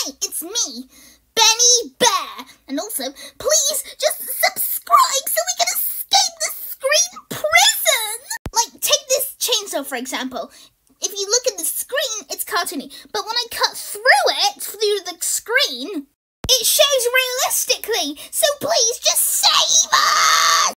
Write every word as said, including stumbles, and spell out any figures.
Hey, it's me, Benny Bear. And also, please just subscribe so we can escape the Scream prison. Like, take this chainsaw for example. If you look at the screen, it's cartoony. But when I cut through it, through the screen, it shows realistically. So